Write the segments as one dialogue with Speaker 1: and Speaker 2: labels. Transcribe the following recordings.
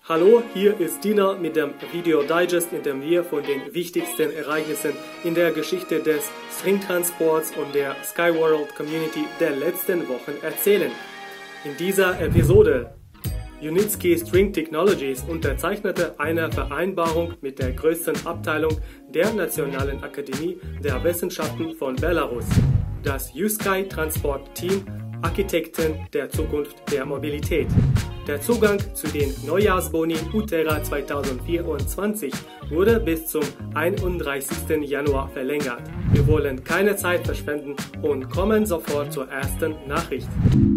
Speaker 1: Hallo, hier ist Dina mit dem Video Digest, in dem wir von den wichtigsten Ereignissen in der Geschichte des Stringtransports und der Skyworld Community der letzten Wochen erzählen. In dieser Episode: Unitsky String Technologies unterzeichnete eine Vereinbarung mit der größten Abteilung der Nationalen Akademie der Wissenschaften von Belarus, das USky Transport Team, Architekten der Zukunft der Mobilität. Der Zugang zu den Neujahrsboni UTERA 2024 wurde bis zum 31. Januar verlängert. Wir wollen keine Zeit verschwenden und kommen sofort zur ersten Nachricht.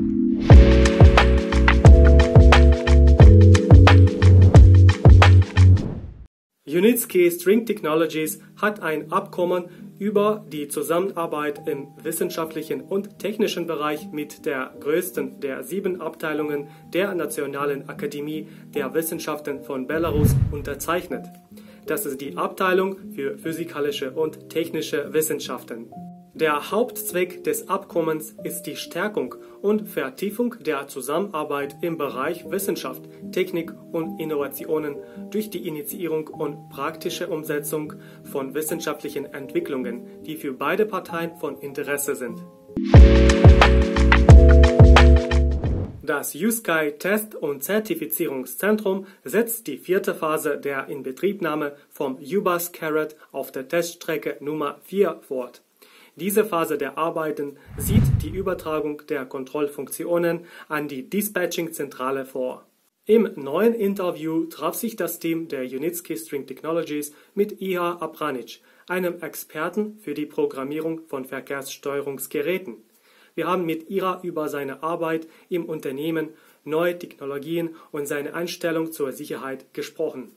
Speaker 1: Unitsky String Technologies hat ein Abkommen über die Zusammenarbeit im wissenschaftlichen und technischen Bereich mit der größten der 7 Abteilungen der Nationalen Akademie der Wissenschaften von Belarus unterzeichnet. Das ist die Abteilung für physikalische und technische Wissenschaften. Der Hauptzweck des Abkommens ist die Stärkung und Vertiefung der Zusammenarbeit im Bereich Wissenschaft, Technik und Innovationen durch die Initiierung und praktische Umsetzung von wissenschaftlichen Entwicklungen, die für beide Parteien von Interesse sind. Das USky Test- und Zertifizierungszentrum setzt die 4. Phase der Inbetriebnahme vom U-Bus Carrot auf der Teststrecke Nummer 4 fort. Diese Phase der Arbeiten sieht die Übertragung der Kontrollfunktionen an die Dispatching-Zentrale vor. Im neuen Interview traf sich das Team der Unitsky String Technologies mit Ihar Apranic, einem Experten für die Programmierung von Verkehrssteuerungsgeräten. Wir haben mit Ihar über seine Arbeit im Unternehmen, neue Technologien und seine Einstellung zur Sicherheit gesprochen.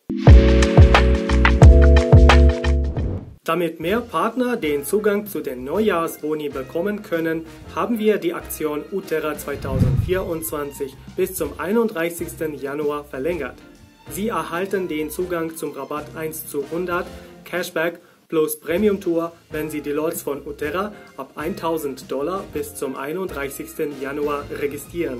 Speaker 1: Damit mehr Partner den Zugang zu den Neujahrsboni bekommen können, haben wir die Aktion UTERA 2024 bis zum 31. Januar verlängert. Sie erhalten den Zugang zum Rabatt 1:100 Cashback plus Premium Tour, wenn Sie die Lots von UTERA ab $1.000 bis zum 31. Januar registrieren.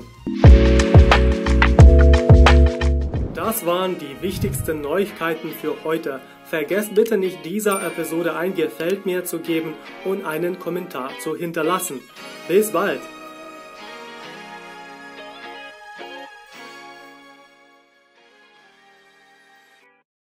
Speaker 1: Das waren die wichtigsten Neuigkeiten für heute. Vergesst bitte nicht, dieser Episode ein Gefällt mir zu geben und einen Kommentar zu hinterlassen. Bis bald!